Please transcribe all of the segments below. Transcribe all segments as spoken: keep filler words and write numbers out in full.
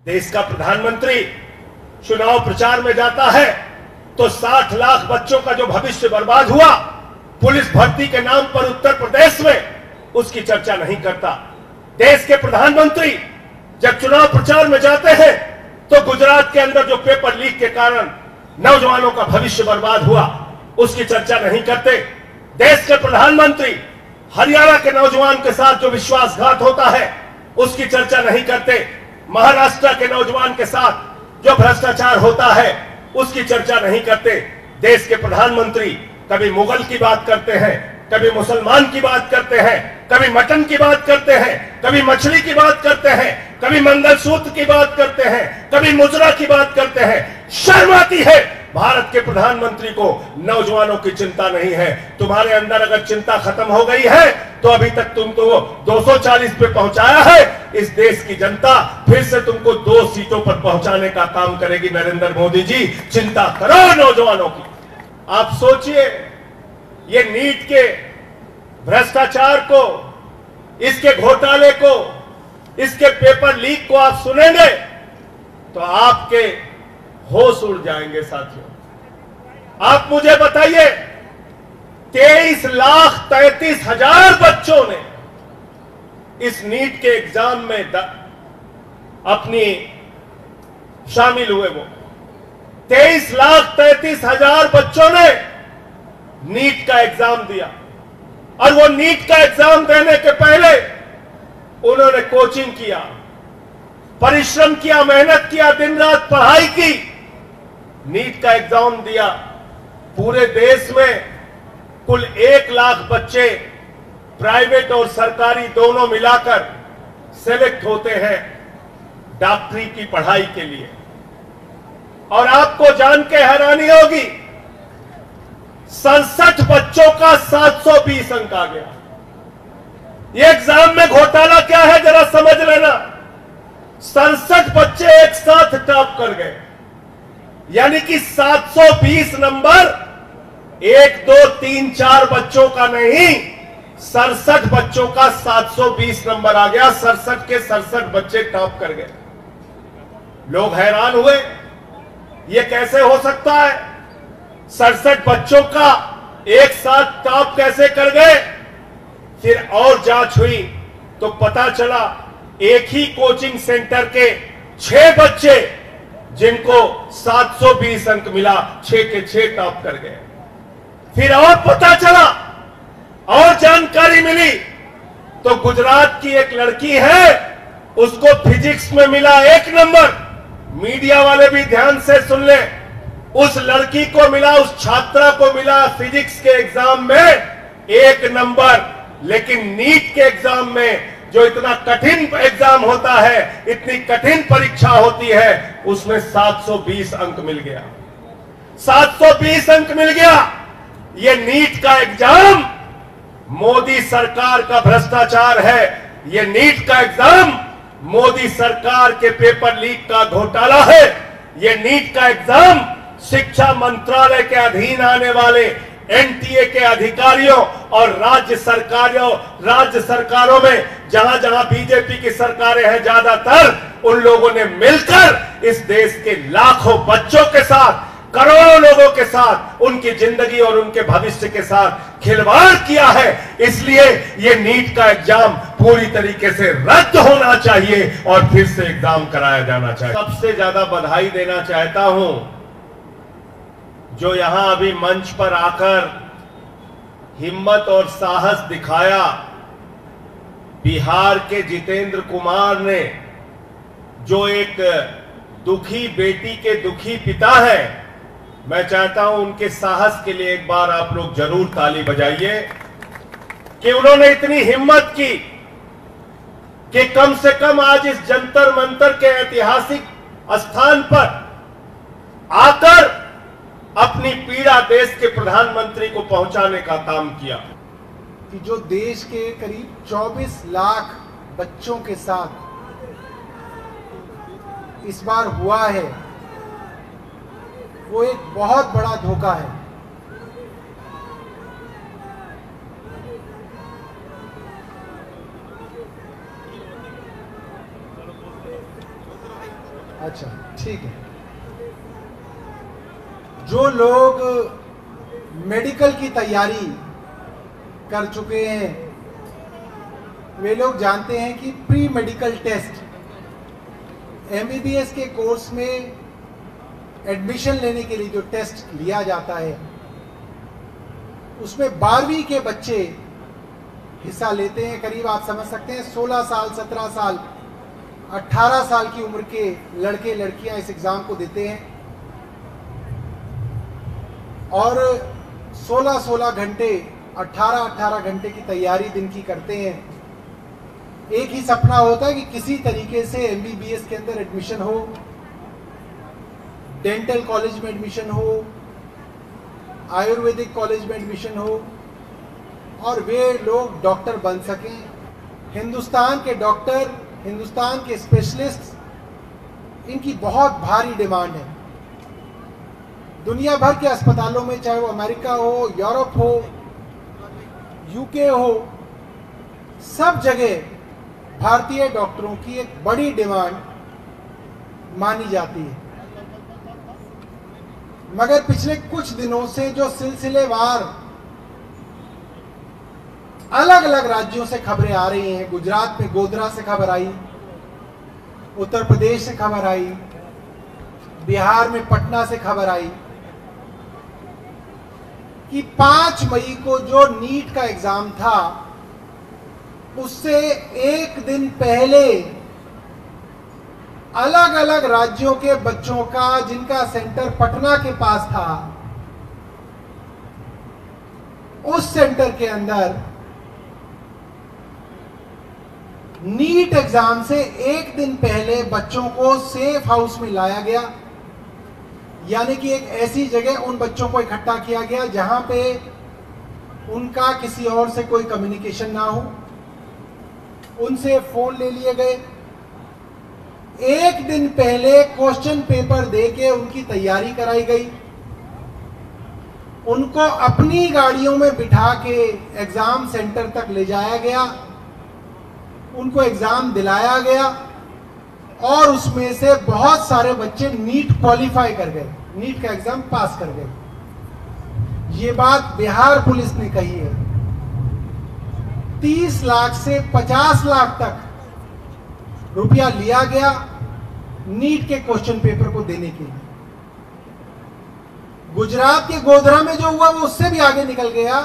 देश का प्रधानमंत्री चुनाव प्रचार में जाता है तो साठ लाख बच्चों का जो भविष्य बर्बाद हुआ पुलिस भर्ती के नाम पर उत्तर प्रदेश में, उसकी चर्चा नहीं करता। देश के प्रधानमंत्री जब चुनाव प्रचार में जाते हैं तो गुजरात के अंदर जो पेपर लीक के कारण नौजवानों का भविष्य बर्बाद हुआ, उसकी चर्चा नहीं करते। देश के प्रधानमंत्री हरियाणा के नौजवान के साथ जो विश्वासघात होता है, उसकी चर्चा नहीं करते। महाराष्ट्र के नौजवान के साथ जो भ्रष्टाचार होता है, उसकी चर्चा नहीं करते। देश के प्रधानमंत्री कभी मुगल की बात करते हैं, कभी मुसलमान की बात करते हैं, कभी मटन की बात करते हैं, कभी मछली की बात करते हैं, कभी मंगलसूत्र की बात करते हैं, कभी मुजरा की बात करते हैं। शर्म आती है भारत के प्रधानमंत्री को। नौजवानों की चिंता नहीं है। तुम्हारे अंदर अगर चिंता खत्म हो गई है तो अभी तक तुम तो दो सौ चालीस पे पहुंचाया है। इस देश की जनता फिर से तुमको दो सीटों पर पहुंचाने का काम करेगी। नरेंद्र मोदी जी, चिंता करो नौजवानों की। आप सोचिए, ये नीट के भ्रष्टाचार को, इसके घोटाले को, इसके पेपर लीक को आप सुनेंगे तो आपके होश उड़ जाएंगे। साथियों, आप मुझे बताइए, तेईस लाख तैतीस हजार बच्चों ने इस नीट के एग्जाम में द, अपनी शामिल हुए। वो तेईस लाख तैतीस हजार बच्चों ने नीट का एग्जाम दिया और वो नीट का एग्जाम देने के पहले उन्होंने कोचिंग किया, परिश्रम किया, मेहनत किया, दिन रात पढ़ाई की, नीट का एग्जाम दिया। पूरे देश में कुल एक लाख बच्चे प्राइवेट और सरकारी दोनों मिलाकर सेलेक्ट होते हैं डॉक्टरी की पढ़ाई के लिए। और आपको जान के हैरानी होगी, सड़सठ बच्चों का सात सौ बीस अंक आ गया। ये एग्जाम में घोटाला क्या है जरा समझ लेना। सड़सठ बच्चे एक साथ टॉप कर गए, यानी कि सात सौ बीस नंबर एक दो तीन चार बच्चों का नहीं, सड़सठ बच्चों का सात सौ बीस नंबर आ गया। सड़सठ के सड़सठ बच्चे टॉप कर गए। लोग हैरान हुए, ये कैसे हो सकता है? सड़सठ बच्चों का एक साथ टॉप कैसे कर गए? फिर और जांच हुई तो पता चला एक ही कोचिंग सेंटर के छह बच्चे जिनको सात सौ बीस अंक मिला, छह के छह टॉप कर गए। फिर और पता चला और जानकारी मिली तो गुजरात की एक लड़की है, उसको फिजिक्स में मिला एक नंबर। मीडिया वाले भी ध्यान से सुन ले, उस लड़की को मिला, उस छात्रा को मिला फिजिक्स के एग्जाम में एक नंबर। लेकिन नीट के एग्जाम में, जो इतना कठिन एग्जाम होता है, इतनी कठिन परीक्षा होती है, उसमें सात सौ बीस अंक मिल गया। सात सौ बीस अंक मिल गया। ये नीट का एग्जाम मोदी सरकार का भ्रष्टाचार है। ये नीट का एग्जाम मोदी सरकार के पेपर लीक का घोटाला है। ये नीट का एग्जाम शिक्षा मंत्रालय के अधीन आने वाले एनटीए के अधिकारियों और राज्य सरकारों राज्य सरकारों में जहां जहां बीजेपी की सरकारें हैं, ज्यादातर उन लोगों ने मिलकर इस देश के लाखों बच्चों के साथ, करोड़ों लोगों के साथ, उनकी जिंदगी और उनके भविष्य के साथ खिलवाड़ किया है। इसलिए ये नीट का एग्जाम पूरी तरीके से रद्द होना चाहिए और फिर से एग्जाम कराया जाना चाहिए। सबसे ज्यादा बधाई देना चाहता हूं जो यहां अभी मंच पर आकर हिम्मत और साहस दिखाया, बिहार के जितेंद्र कुमार ने, जो एक दुखी बेटी के दुखी पिता हैं। मैं चाहता हूं उनके साहस के लिए एक बार आप लोग जरूर ताली बजाइए कि उन्होंने इतनी हिम्मत की कि कम से कम आज इस जंतर मंतर के ऐतिहासिक स्थान पर आकर अपनी पीड़ा देश के प्रधानमंत्री को पहुंचाने का काम किया। कि जो देश के करीब चौबीस लाख बच्चों के साथ इस बार हुआ है, वो एक बहुत बड़ा धोखा है। अच्छा, ठीक है। जो लोग मेडिकल की तैयारी कर चुके हैं वे लोग जानते हैं कि प्री मेडिकल टेस्ट एमबीबीएस के कोर्स में एडमिशन लेने के लिए जो टेस्ट लिया जाता है उसमें बारहवीं के बच्चे हिस्सा लेते हैं। करीब आप समझ सकते हैं सोलह साल, सत्रह साल, अठारह साल की उम्र के लड़के लड़कियां इस एग्जाम को देते हैं और सोलह सोलह घंटे, अठारह अठारह घंटे की तैयारी दिन की करते हैं। एक ही सपना होता है कि किसी तरीके से एमबीबीएस के अंदर एडमिशन हो, डेंटल कॉलेज में एडमिशन हो, आयुर्वेदिक कॉलेज में एडमिशन हो और वे लोग डॉक्टर बन सकें। हिंदुस्तान के डॉक्टर, हिंदुस्तान के स्पेशलिस्ट, इनकी बहुत भारी डिमांड है। दुनिया भर के अस्पतालों में, चाहे वो अमेरिका हो, यूरोप हो, यूके हो, सब जगह भारतीय डॉक्टरों की एक बड़ी डिमांड मानी जाती है। मगर पिछले कुछ दिनों से जो सिलसिलेवार अलग अलग राज्यों से खबरें आ रही हैं, गुजरात में गोधरा से खबर आई, उत्तर प्रदेश से खबर आई, बिहार में पटना से खबर आई कि पांच मई को जो नीट का एग्जाम था उससे एक दिन पहले अलग अलग राज्यों के बच्चों का, जिनका सेंटर पटना के पास था, उस सेंटर के अंदर नीट एग्जाम से एक दिन पहले बच्चों को सेफ हाउस में लाया गया। यानी कि एक ऐसी जगह उन बच्चों को इकट्ठा किया गया जहां पे उनका किसी और से कोई कम्युनिकेशन ना हो, उनसे फोन ले लिए गए। एक दिन पहले क्वेश्चन पेपर देके उनकी तैयारी कराई गई, उनको अपनी गाड़ियों में बिठा के एग्जाम सेंटर तक ले जाया गया, उनको एग्जाम दिलाया गया और उसमें से बहुत सारे बच्चे नीट क्वालिफाई कर गए, नीट का एग्जाम पास कर गए। ये बात बिहार पुलिस ने कही है। तीस लाख से पचास लाख तक रुपया लिया गया नीट के क्वेश्चन पेपर को देने के लिए। गुजरात के गोधरा में जो हुआ वो उससे भी आगे निकल गया।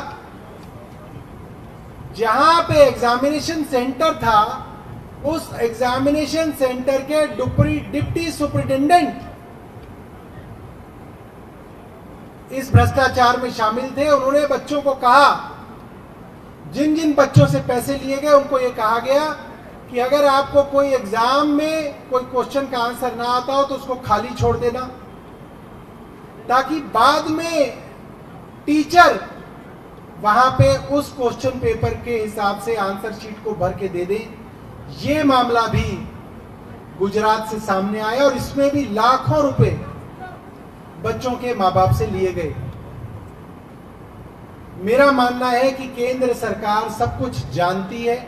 जहां पे एग्जामिनेशन सेंटर था, उस एग्जामिनेशन सेंटर के डिप्टी सुपरिटेंडेंट इस भ्रष्टाचार में शामिल थे। उन्होंने बच्चों को कहा, जिन जिन बच्चों से पैसे लिए गए उनको यह कहा गया कि अगर आपको कोई एग्जाम में कोई क्वेश्चन का आंसर ना आता हो तो उसको खाली छोड़ देना, ताकि बाद में टीचर वहां पे उस क्वेश्चन पेपर के हिसाब से आंसर शीट को भर के दे दे। ये मामला भी गुजरात से सामने आया और इसमें भी लाखों रुपए बच्चों के मां बाप से लिए गए। मेरा मानना है कि केंद्र सरकार सब कुछ जानती है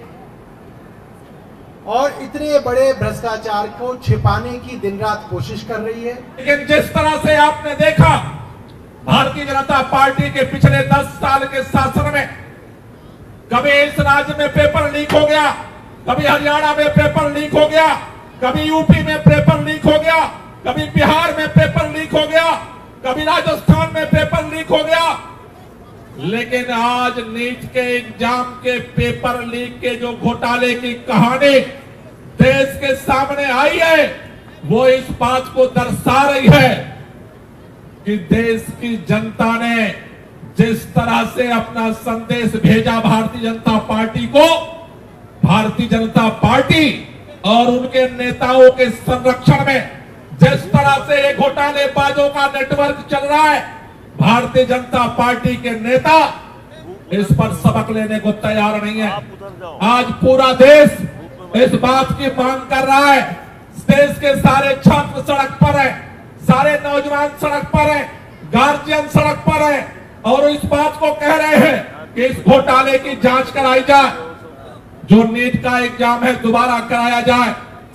और इतने बड़े भ्रष्टाचार को छिपाने की दिन रात कोशिश कर रही है। लेकिन जिस तरह से आपने देखा भारतीय जनता पार्टी के पिछले दस साल के शासन में, कभी इस राज्य में पेपर लीक हो गया, कभी हरियाणा में पेपर लीक हो गया, कभी यूपी में पेपर लीक हो गया, कभी बिहार में पेपर लीक हो गया, कभी राजस्थान में पेपर लीक हो गया। लेकिन आज नीट के एग्जाम के पेपर लीक के जो घोटाले की कहानी देश के सामने आई है, वो इस बात को दर्शा रही है कि देश की जनता ने जिस तरह से अपना संदेश भेजा भारतीय जनता पार्टी को, भारतीय जनता पार्टी और उनके नेताओं के संरक्षण में जिस तरह से ये घोटालेबाजों का नेटवर्क चल रहा है, भारतीय जनता पार्टी के नेता इस पर सबक लेने को तैयार नहीं है। आज पूरा देश इस बात की मांग कर रहा है, देश के सारे छात्र सड़क पर हैं, सारे नौजवान सड़क पर हैं, गार्जियन सड़क पर हैं और इस बात को कह रहे हैं कि इस घोटाले की जांच कराई जाए, जो नीट का एग्जाम है दोबारा कराया जाए,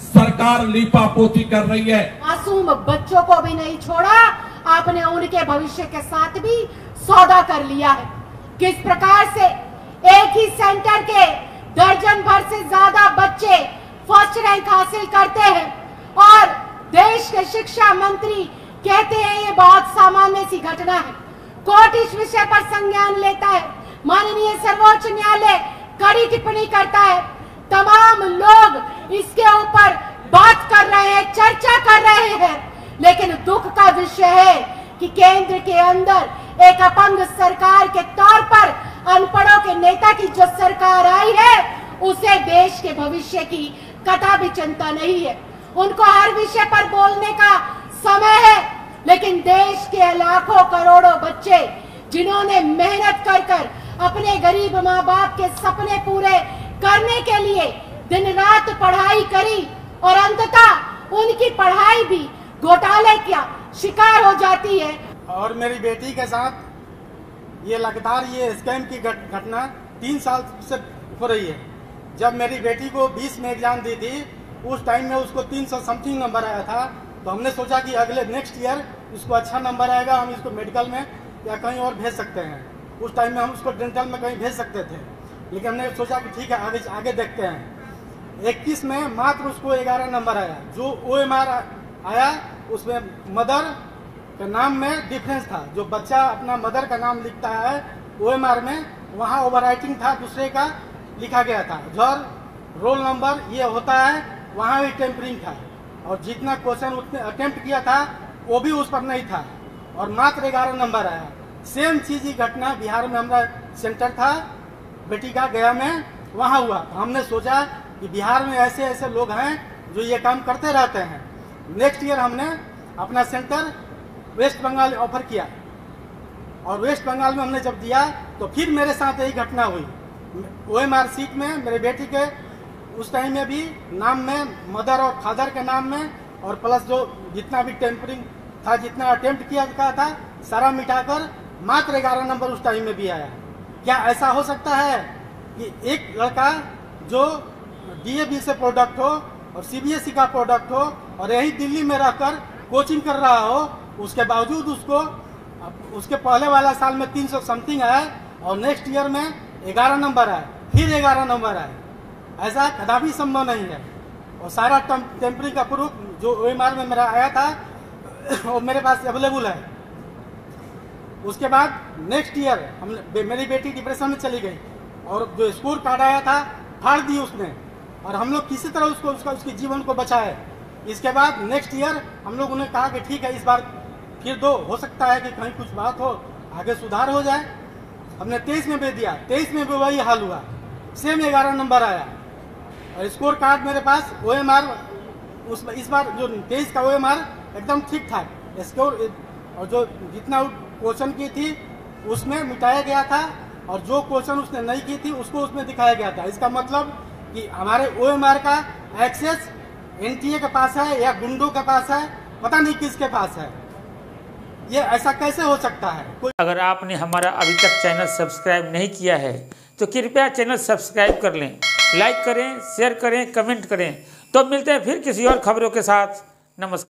सरकार लीपापोती कर रही है। मासूम बच्चों को भी नहीं छोड़ा, आपने उनके भविष्य के साथ भी सौदा कर लिया है। किस प्रकार से एक ही सेंटर के दर्जन भर से ज्यादा बच्चे फर्स्ट रैंक हासिल करते हैं और देश के शिक्षा मंत्री कहते हैं ये बहुत सामान्य सी घटना है। कोर्ट इस विषय पर संज्ञान लेता है, माननीय सर्वोच्च न्यायालय कड़ी टिप्पणी करता है, तमाम लोग इसके ऊपर बात कर रहे हैं, चर्चा कर रहे हैं, लेकिन दुख का विषय है कि केंद्र के अंदर एक अपंग सरकार के तौर पर अनपढ़ों के नेता की जो सरकार आई है उसे देश के भविष्य की कथा भी चिंता नहीं है। उनको हर विषय पर बोलने का समय है, लेकिन देश के लाखों करोड़ों बच्चे जिन्होंने मेहनत कर कर अपने गरीब माँ बाप के सपने पूरे करने के लिए दिन रात पढ़ाई करी और अंततः उनकी पढ़ाई भी घोटाले का शिकार हो जाती है। और मेरी बेटी के साथ ये लगातार ये स्कैम की घटना तीन साल से हो रही है। जब मेरी बेटी को बीस में एग्जाम दी थी उस टाइम में उसको तीन सौ समथिंग नंबर आया था, तो हमने सोचा कि अगले नेक्स्ट ईयर इसको अच्छा नंबर आएगा, हम इसको मेडिकल में या कहीं और भेज सकते हैं। उस टाइम में हम उसको डेंटल में कहीं भेज सकते थे, लेकिन हमने सोचा कि ठीक है आगे आगे देखते हैं। इक्कीस में मात्र उसको ग्यारह नंबर आया। जो ओ एम आर आया उसमें मदर के नाम में डिफरेंस था। जो बच्चा अपना मदर का नाम लिखता है ओ एम आर में, वहाँ ओवरराइटिंग था, दूसरे का लिखा गया था। जर रोल नंबर ये होता है, वहाँ भी टेम्परिंग था और जितना क्वेश्चन उसने अटेम्प्ट किया था वो भी उस पर नहीं था और मात्र ग्यारह नंबर आया। सेम चीज ही घटना बिहार में हमारा सेंटर था बेटी का गया में, वहाँ हुआ। तो हमने सोचा कि बिहार में ऐसे ऐसे लोग हैं जो ये काम करते रहते हैं। नेक्स्ट ईयर हमने अपना सेंटर वेस्ट बंगाल ऑफर किया और वेस्ट बंगाल में हमने जब दिया तो फिर मेरे साथ यही घटना हुई। ओ एम आर सीट में मेरे बेटी के उस टाइम में भी नाम में मदर और फादर के नाम में और प्लस जो जितना भी टेम्परिंग था, जितना अटेम्प्ट किया गया था, सारा मिटाकर मात्र ग्यारह नंबर उस टाइम में भी आया। क्या ऐसा हो सकता है कि एक लड़का जो डी ए वी से प्रोडक्ट हो और सी बी एस ई का प्रोडक्ट हो और यही दिल्ली में रहकर कोचिंग कर रहा हो, उसके बावजूद उसको उसके पहले वाला साल में तीन सौ समथिंग आया और नेक्स्ट ईयर में ग्यारह नंबर आए, फिर ग्यारह नंबर आए? ऐसा कदापि संभव नहीं है। और सारा टेम्परिंग का प्रूफ जो ओ एम आर में मेरा आया था वो मेरे पास अवेलेबल है। उसके बाद नेक्स्ट ईयर हम मेरी बेटी डिप्रेशन में चली गई और जो स्कोर कार्ड आया था फाड़ दी उसने और हम लोग किसी तरह उसको उसका उसके जीवन को बचाए। इसके बाद नेक्स्ट ईयर हम लोग उन्हें कहा कि ठीक है इस बार फिर दो, हो सकता है कि कहीं कुछ बात हो, आगे सुधार हो जाए। हमने तेईस में भी दिया, तेईस में भी वही हाल हुआ, सेम ग्यारह नंबर आया और स्कोर कार्ड मेरे पास ओ एम आर उस इस बार जो तेईस का ओ एम आर एकदम ठीक ठाक स्कोर और जो जितना क्वेश्चन की थी उसमें मिटाया गया था और जो क्वेश्चन उसने नहीं की थी उसको उसमें दिखाया गया था। इसका मतलब कि हमारे ओ एम आर का एक्सेस एन टी ए के पास है या गुंडों के पास है, पता नहीं किसके पास है। ये ऐसा कैसे हो सकता है? कोई अगर आपने हमारा अभी तक चैनल सब्सक्राइब नहीं किया है तो कृपया चैनल सब्सक्राइब कर लें, लाइक करें, शेयर करें, कमेंट करें। तो मिलते हैं फिर किसी और खबरों के साथ। नमस्कार।